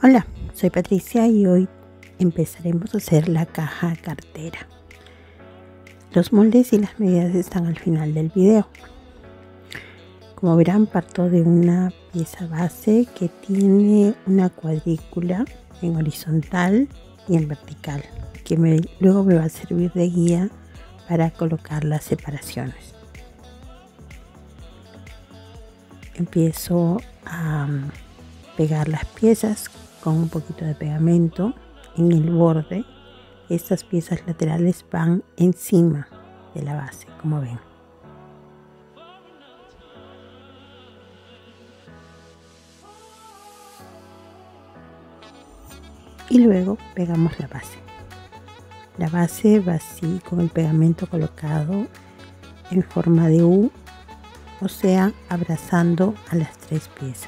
Hola, soy Patricia y hoy empezaremos a hacer la caja cartera. Los moldes y las medidas están al final del video. Como verán, parto de una pieza base que tiene una cuadrícula en horizontal y en vertical, que luego me va a servir de guía para colocar las separaciones. Empiezo a pegar las piezas con un poquito de pegamento en el borde. Estas piezas laterales van encima de la base, como ven. Y luego pegamos la base. La base va así, con el pegamento colocado en forma de U, o sea, abrazando a las tres piezas.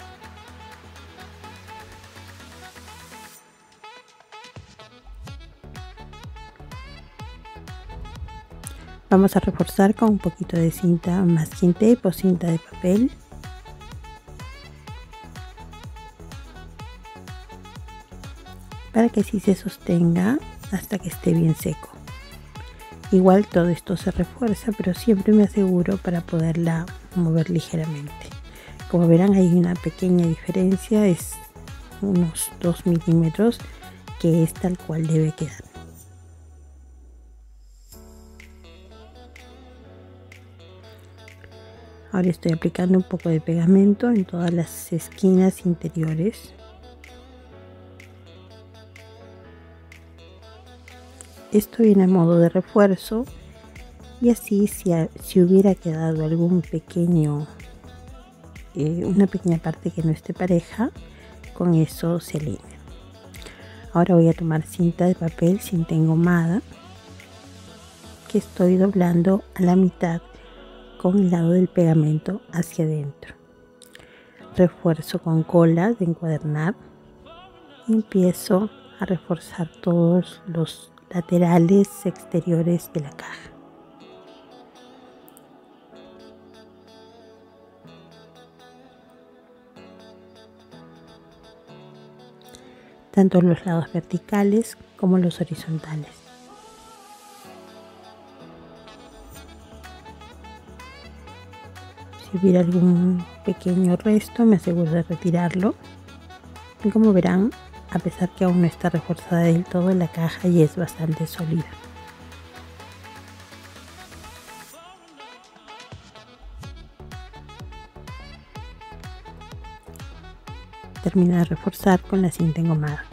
Vamos a reforzar con un poquito de cinta masking tape o cinta de papel. Para que así se sostenga hasta que esté bien seco. Igual todo esto se refuerza, pero siempre me aseguro para poderla mover ligeramente. Como verán, hay una pequeña diferencia, es unos 2 milímetros, que es tal cual debe quedar. Ahora estoy aplicando un poco de pegamento en todas las esquinas interiores. Esto viene a modo de refuerzo y así si hubiera quedado algún pequeño, una pequeña parte que no esté pareja, con eso se alinea. Ahora voy a tomar cinta de papel, cinta engomada, que estoy doblando a la mitad con el lado del pegamento hacia adentro. Refuerzo con cola de encuadernar y empiezo a reforzar todos los laterales exteriores de la caja. Tanto los lados verticales como los horizontales. Si hubiera algún pequeño resto, me aseguro de retirarlo. Y como verán, a pesar que aún no está reforzada del todo, la caja ya es bastante sólida. Termino de reforzar con la cinta engomada.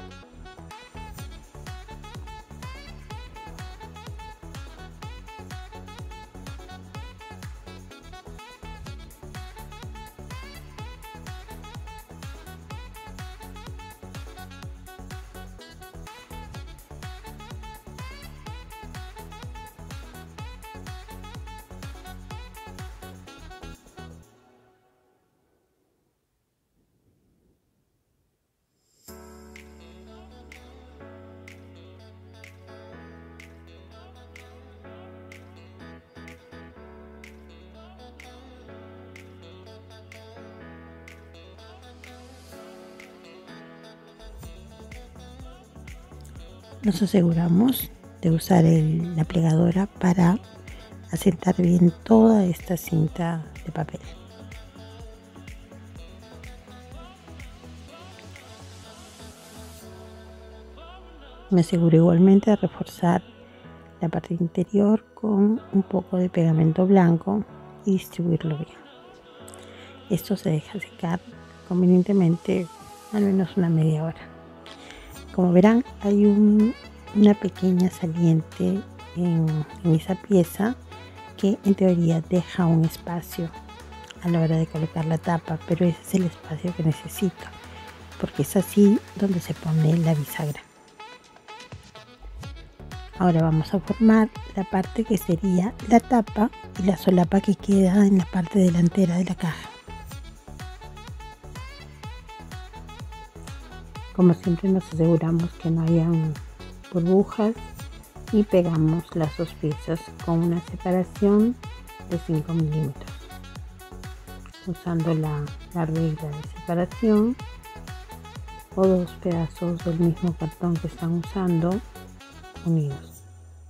Nos aseguramos de usar la plegadora para asentar bien toda esta cinta de papel. Me aseguro igualmente de reforzar la parte interior con un poco de pegamento blanco y distribuirlo bien. Esto se deja secar convenientemente al menos una media hora. Como verán, hay una pequeña saliente en esa pieza que en teoría deja un espacio a la hora de colocar la tapa, pero ese es el espacio que necesito porque es así donde se pone la bisagra. Ahora vamos a formar la parte que sería la tapa y la solapa que queda en la parte delantera de la caja. Como siempre, nos aseguramos que no hayan burbujas y pegamos las dos piezas con una separación de 5 milímetros. Usando la regla de separación o dos pedazos del mismo cartón que están usando unidos.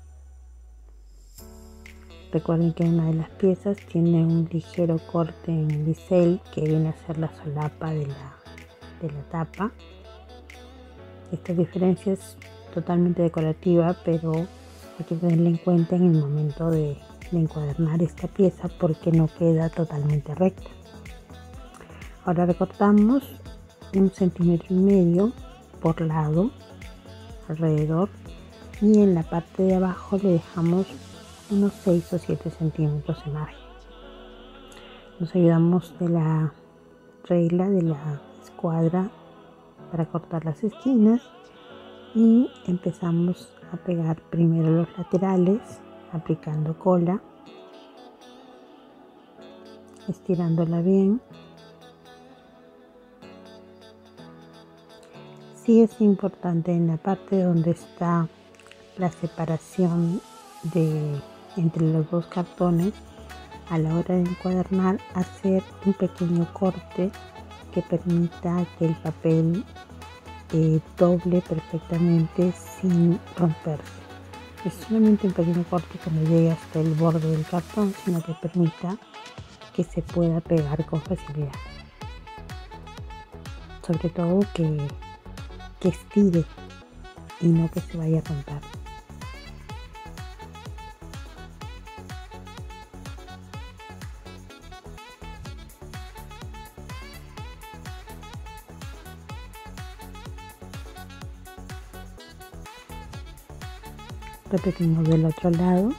Recuerden que una de las piezas tiene un ligero corte en bisel que viene a ser la solapa de la tapa. Esta diferencia es totalmente decorativa, pero hay que tenerla en cuenta en el momento de encuadernar esta pieza porque no queda totalmente recta. Ahora recortamos 1,5 centímetros por lado alrededor, y en la parte de abajo le dejamos unos 6 o 7 centímetros de margen. Nos ayudamos de la regla de la escuadra para cortar las esquinas y empezamos a pegar primero los laterales aplicando cola, estirándola bien. Sí es importante en la parte donde está la separación entre los dos cartones, a la hora de encuadernar, hacer un pequeño corte que permita que el papel doble perfectamente sin romperse. Es solamente un pequeño corte que no llegue hasta el borde del cartón, sino que permita que se pueda pegar con facilidad. Sobre todo que estire y no que se vaya a romper. Repetimos del otro lado.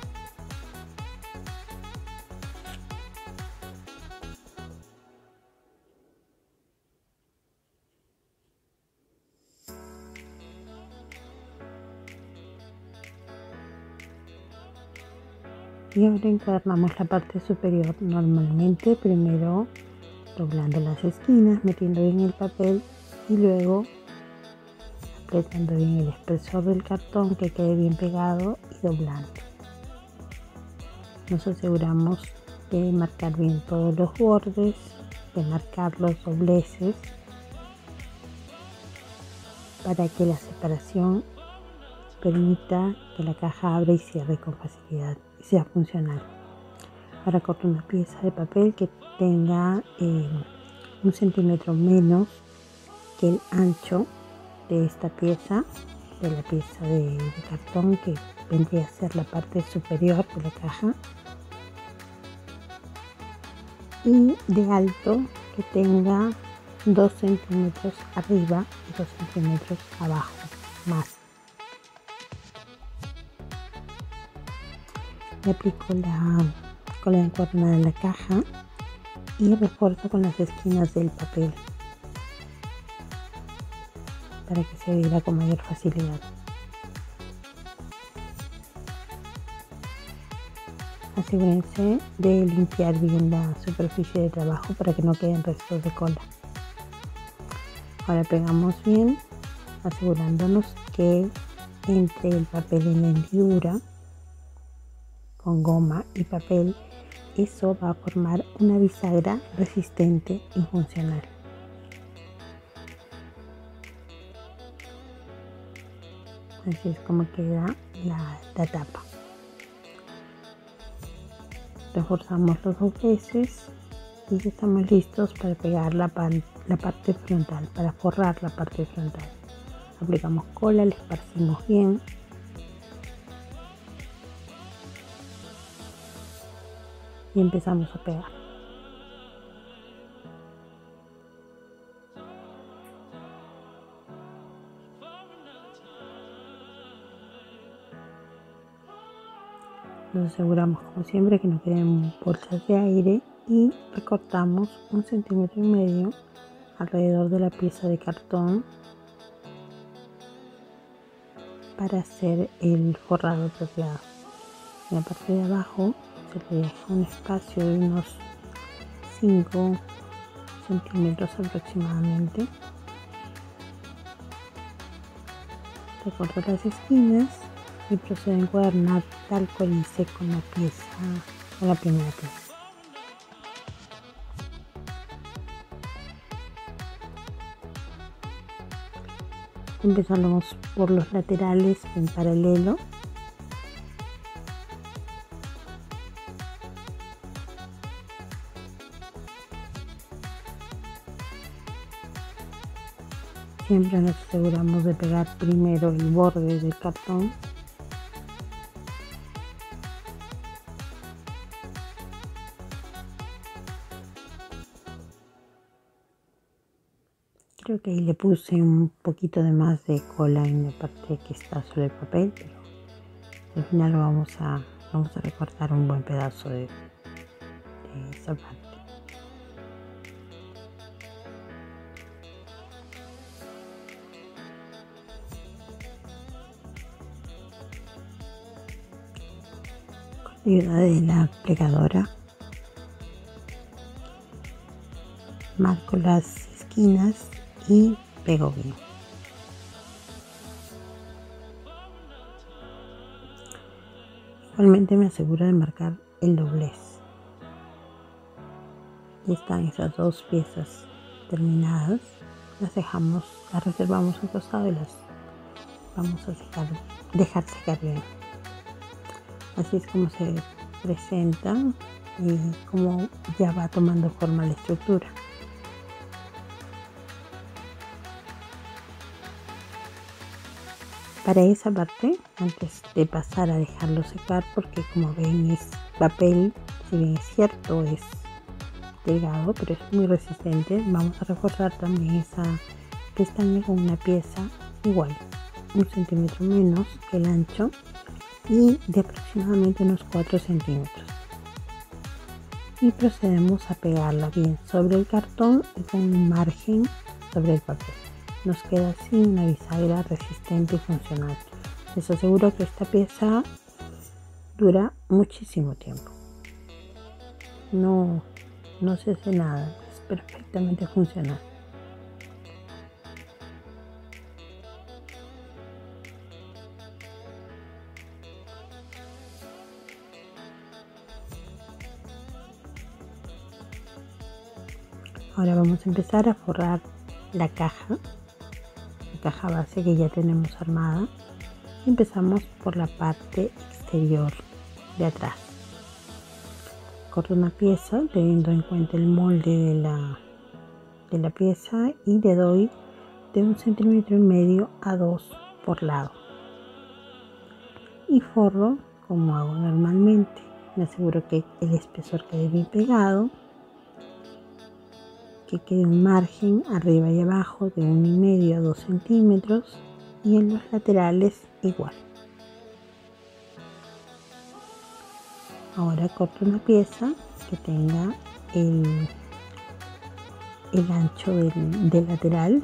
Y ahora encuadernamos la parte superior normalmente, primero doblando las esquinas, metiendo bien el papel y luego apretando bien el espesor del cartón que quede bien pegado y doblando. Nos aseguramos de marcar bien todos los bordes, de marcar los dobleces para que la separación permita que la caja abra y cierre con facilidad y sea funcional. Ahora corto una pieza de papel que tenga 1 centímetro menos que el ancho de esta pieza, de la pieza de cartón que vendría a ser la parte superior de la caja, y de alto que tenga 2 centímetros arriba y 2 centímetros abajo más. Le aplico la cola encuadernada en la caja y refuerzo con las esquinas del papel para que se adhiera con mayor facilidad. Asegúrense de limpiar bien la superficie de trabajo para que no queden restos de cola. Ahora pegamos bien, asegurándonos que entre el papel y la hendidura con goma y papel, eso va a formar una bisagra resistente y funcional. Así es como queda la tapa. Reforzamos los dobleces y ya estamos listos para pegar la parte frontal, para forrar la parte frontal. Aplicamos cola, le esparcimos bien. Y empezamos a pegar. Nos aseguramos como siempre que no queden bolsas de aire y recortamos 1,5 centímetros alrededor de la pieza de cartón para hacer el forrado apropiado. En la parte de abajo se le deja un espacio de unos 5 centímetros aproximadamente. Recorto las esquinas y procedo a encuadernar tal cual hice con la primera pieza. Empezamos por los laterales en paralelo. Siempre nos aseguramos de pegar primero el borde del cartón. Creo que ahí le puse un poquito de más de cola en la parte que está sobre el papel, pero al final vamos a recortar un buen pedazo de esa parte. Con ayuda de la plegadora marco las esquinas y pego bien. Igualmente me aseguro de marcar el doblez. Ya están esas dos piezas terminadas. Las reservamos un costado y las vamos a dejar secar bien. Así es como se presenta y como ya va tomando forma la estructura. Para esa parte, antes de pasar a dejarlo secar, porque como ven es papel, si bien es cierto es delgado, pero es muy resistente, vamos a reforzar también esa pestaña con una pieza igual, 1 centímetro menos que el ancho y de aproximadamente unos 4 centímetros. Y procedemos a pegarla bien sobre el cartón y con un margen sobre el papel. Nos queda así una bisagra resistente y funcional. Les aseguro que esta pieza dura muchísimo tiempo. No se hace nada, es perfectamente funcional. Ahora vamos a empezar a forrar la caja base que ya tenemos armada. Empezamos por la parte exterior de atrás. Corto una pieza teniendo en cuenta el molde de la pieza y le doy de 1,5 centímetros a 2 por lado y forro como hago normalmente. Me aseguro que el espesor quede bien pegado, que quede un margen arriba y abajo de 1,5 a 2 centímetros y en los laterales igual. Ahora corto una pieza que tenga el ancho del lateral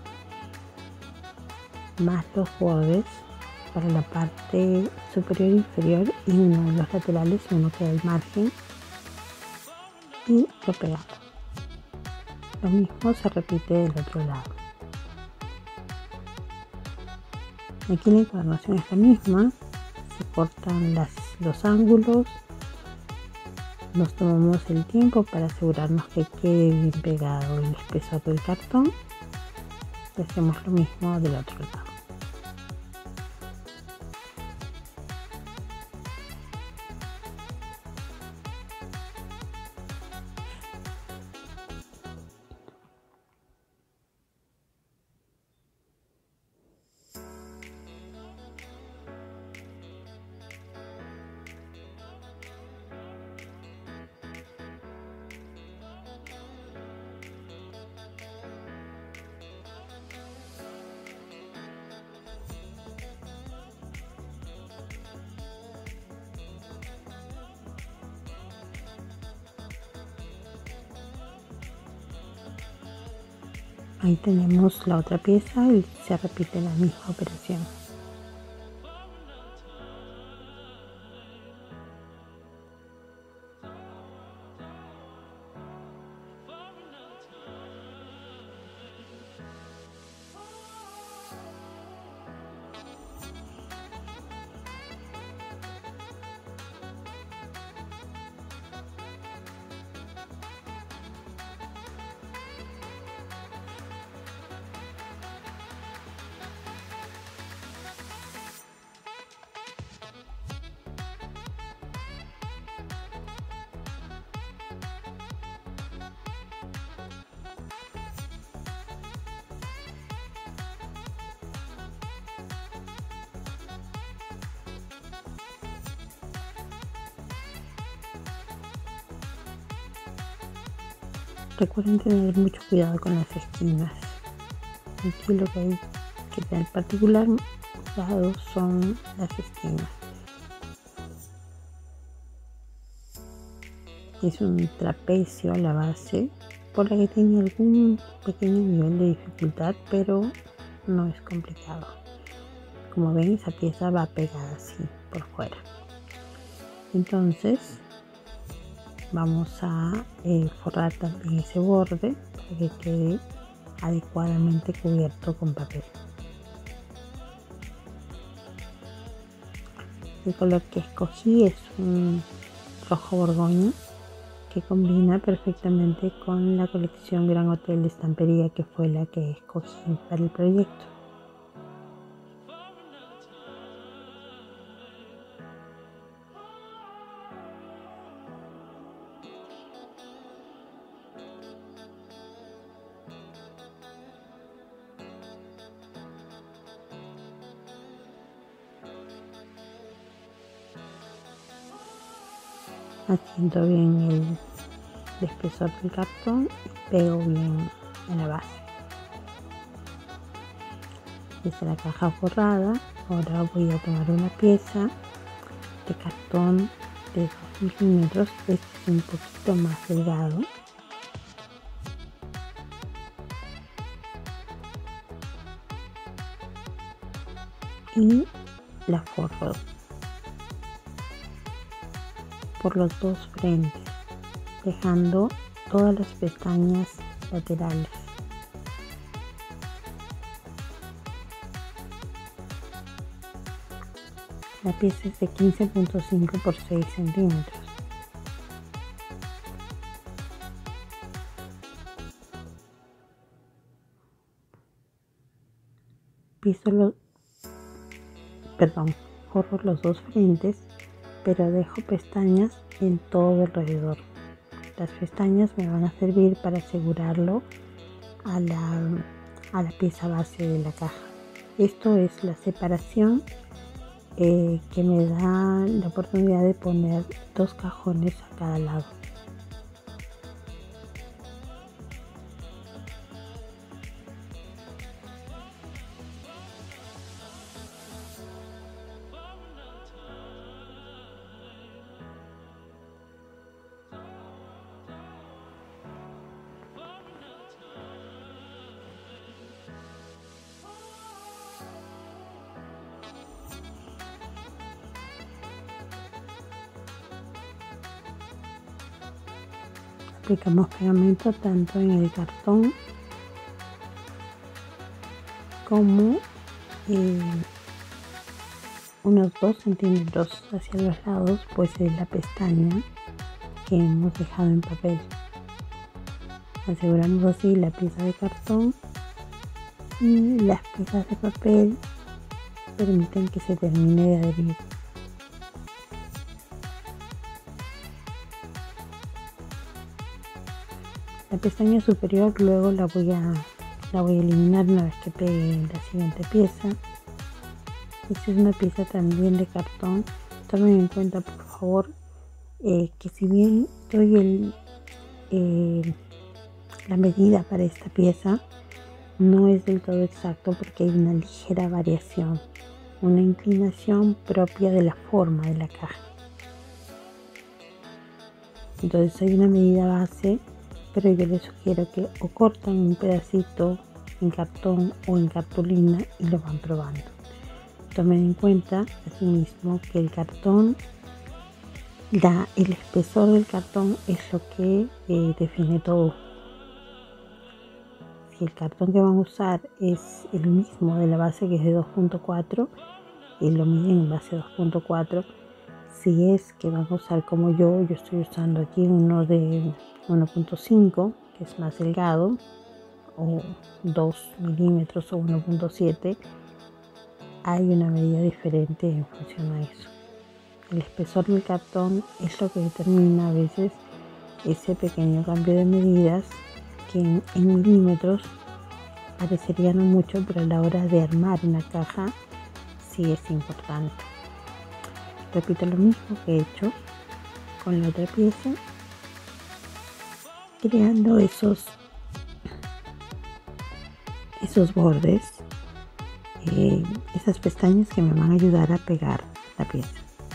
más los bordes para la parte superior e inferior y uno de los laterales, uno queda al margen y lo pegamos. Lo mismo se repite del otro lado. Aquí la encuadernación es la misma, se cortan los ángulos, nos tomamos el tiempo para asegurarnos que quede bien pegado el espesor del cartón y hacemos lo mismo del otro lado. Ahí tenemos la otra pieza y se repite la misma operación. Recuerden tener mucho cuidado con las esquinas. Aquí lo que hay que tener particular cuidado son las esquinas. Es un trapecio a la base, por la que tiene algún pequeño nivel de dificultad, pero no es complicado. Como ven, esa pieza va pegada así por fuera. Entonces vamos a forrar también ese borde para que quede adecuadamente cubierto con papel. El color que escogí es un rojo borgoña que combina perfectamente con la colección Gran Hotel de Estampería, que fue la que escogí para el proyecto. Asiento bien el espesor del cartón y pego bien en la base. Esta es la caja forrada. Ahora voy a tomar una pieza de cartón de 2 milímetros. Este es un poquito más delgado. Y la forro por los dos frentes, dejando todas las pestañas laterales. La pieza es de 15.5 por 6 centímetros. Forro los dos frentes, pero dejo pestañas en todo alrededor. Las pestañas me van a servir para asegurarlo a la pieza base de la caja. Esto es la separación que me da la oportunidad de poner 2 cajones a cada lado. Aplicamos pegamento tanto en el cartón como unos 2 centímetros hacia los lados, pues es la pestaña que hemos dejado en papel. Aseguramos así la pieza de cartón, y las piezas de papel permiten que se termine de adherir. La pestaña superior luego la voy a eliminar una vez que pegue la siguiente pieza. Esta es una pieza también de cartón. Tomen en cuenta, por favor, que si bien doy la medida para esta pieza, no es del todo exacto porque hay una ligera variación, una inclinación propia de la forma de la caja. Entonces hay una medida base, pero yo les sugiero que o cortan un pedacito en cartón o en cartulina y lo van probando. Tomen en cuenta asimismo que el cartón, el espesor del cartón es lo que define todo. Si el cartón que van a usar es el mismo de la base, que es de 2.4, y lo miden en base 2.4, si es que van a usar como yo estoy usando aquí uno de 1.5, que es más delgado, o 2 milímetros o 1.7, hay una medida diferente en función a eso. El espesor del cartón es lo que determina a veces ese pequeño cambio de medidas que en milímetros parecería no mucho, pero a la hora de armar una caja sí es importante. Repito lo mismo que he hecho con la otra pieza. creando esos bordes, esas pestañas que me van a ayudar a pegar la pieza.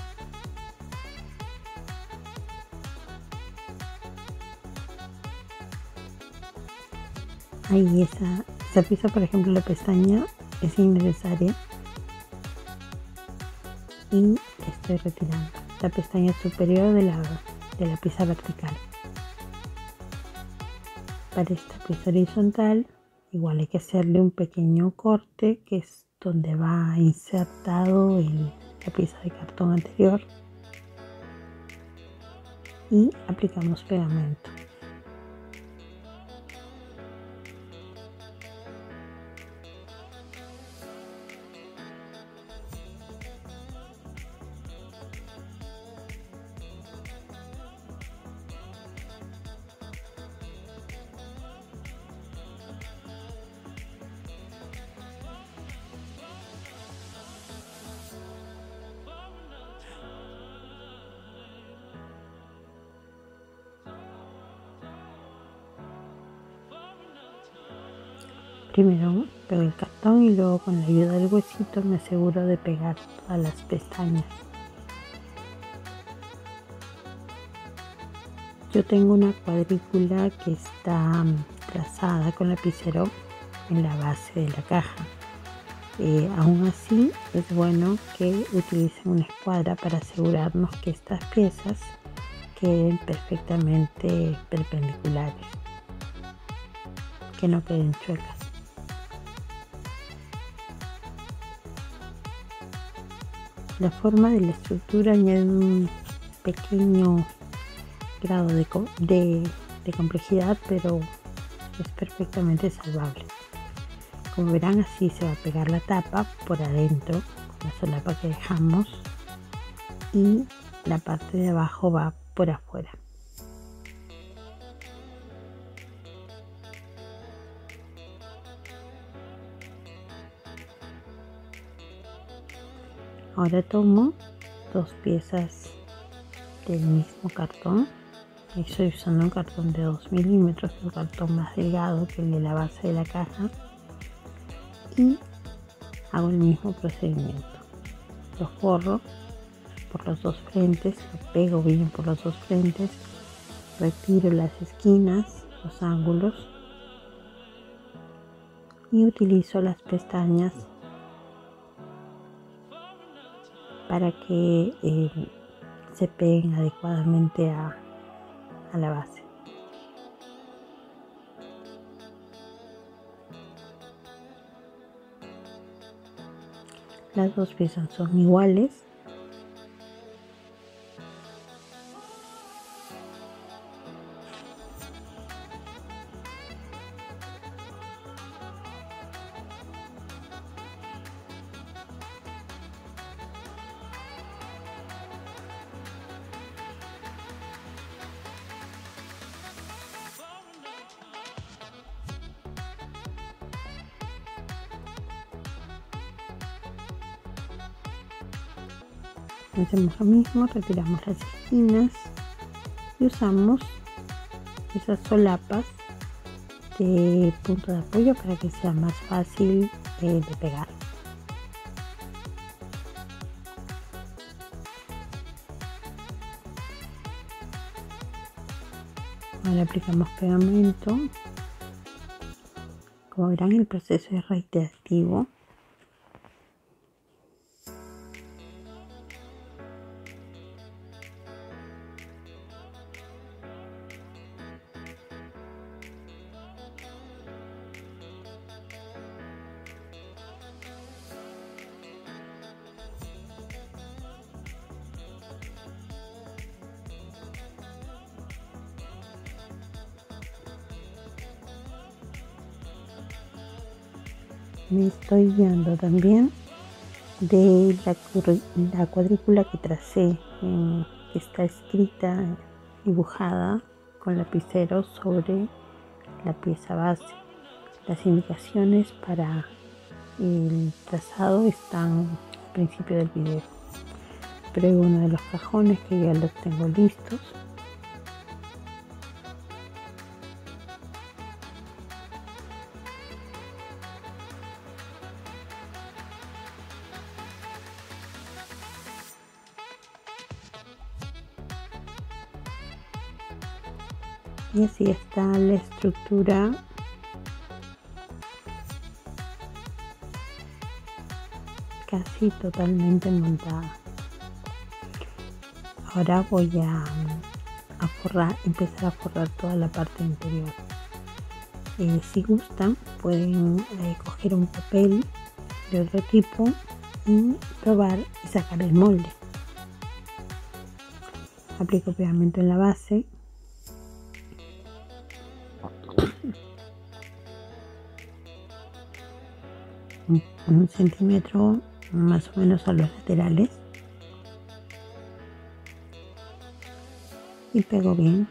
Ahí esa pieza, por ejemplo, la pestaña es innecesaria y estoy retirando la pestaña superior de la pieza vertical. Para esta pieza horizontal igual hay que hacerle un pequeño corte, que es donde va insertado la pieza de cartón anterior, y aplicamos pegamento. Primero pego el cartón y luego con la ayuda del huesito me aseguro de pegar todas las pestañas. Yo tengo una cuadrícula que está trazada con lapicero en la base de la caja. Aún así es bueno que utilicen una escuadra para asegurarnos que estas piezas queden perfectamente perpendiculares, que no queden chuecas. La forma de la estructura añade un pequeño grado de complejidad, pero es perfectamente salvable. Como verán, así se va a pegar la tapa por adentro con la solapa que dejamos y la parte de abajo va por afuera. Ahora tomo dos piezas del mismo cartón. Estoy usando un cartón de 2 milímetros, un cartón más delgado que el de la base de la caja, y hago el mismo procedimiento. Lo forro por los dos frentes, lo pego bien por los dos frentes, retiro las esquinas, los ángulos, y utilizo las pestañas para que se peguen adecuadamente a la base. Las dos piezas son iguales. Hacemos lo mismo, retiramos las esquinas y usamos esas solapas de punto de apoyo para que sea más fácil de pegar. Ahora aplicamos pegamento. Como verán, el proceso es reiterativo. Me estoy guiando también de la cuadrícula que tracé, que está escrita, dibujada con lapicero sobre la pieza base. Las indicaciones para el trazado están al principio del video. Pruebo uno de los cajones que ya los tengo listos. Y así está la estructura casi totalmente montada. Ahora voy a empezar a forrar toda la parte interior. Si gustan, pueden coger un papel de otro tipo y probar y sacar el molde. Aplico pegamento en la base. Un centímetro más o menos a los laterales. Y pego bien.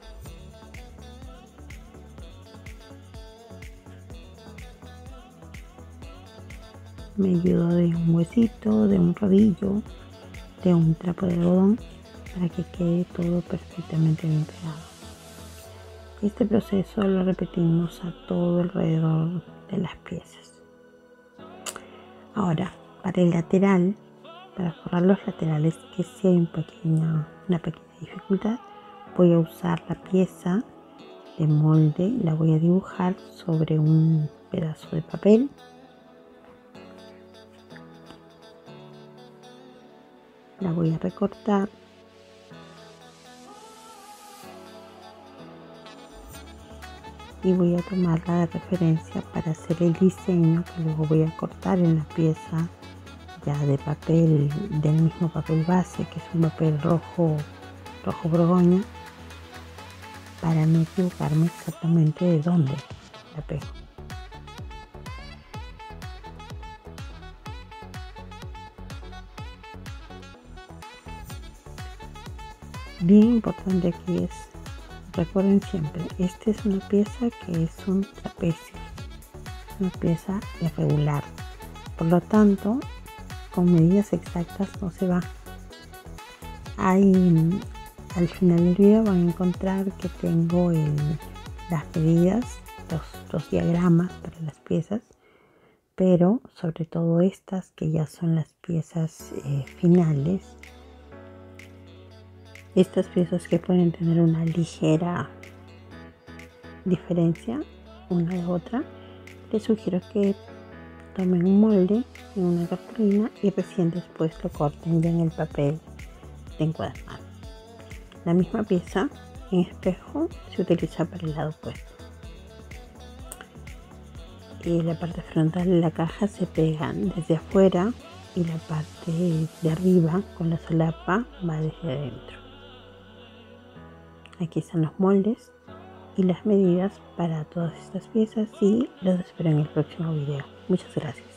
Me ayudo de un huesito, de un rodillo, de un trapo de algodón para que quede todo perfectamente bien pegado. Este proceso lo repetimos a todo alrededor de las piezas. Ahora, para el lateral, para forrar los laterales, que sí hay una pequeña dificultad, voy a usar la pieza de molde, la voy a dibujar sobre un pedazo de papel. La voy a recortar y voy a tomarla de referencia para hacer el diseño que luego voy a cortar en la pieza ya de papel, del mismo papel base, que es un papel rojo borgoña, para no equivocarme exactamente de dónde la pego. Bien importante aquí es, recuerden siempre, esta es una pieza que es un trapecio, una pieza irregular, por lo tanto con medidas exactas no se va. Ahí al final del video van a encontrar que tengo las medidas, los diagramas para las piezas, pero sobre todo estas que ya son las piezas finales. Estas piezas que pueden tener una ligera diferencia una de otra, les sugiero que tomen un molde en una cartulina y recién después lo corten ya en el papel de encuadernado. La misma pieza en espejo se utiliza para el lado opuesto. Y la parte frontal de la caja se pega desde afuera y la parte de arriba con la solapa va desde adentro. Aquí están los moldes y las medidas para todas estas piezas y los espero en el próximo video. Muchas gracias.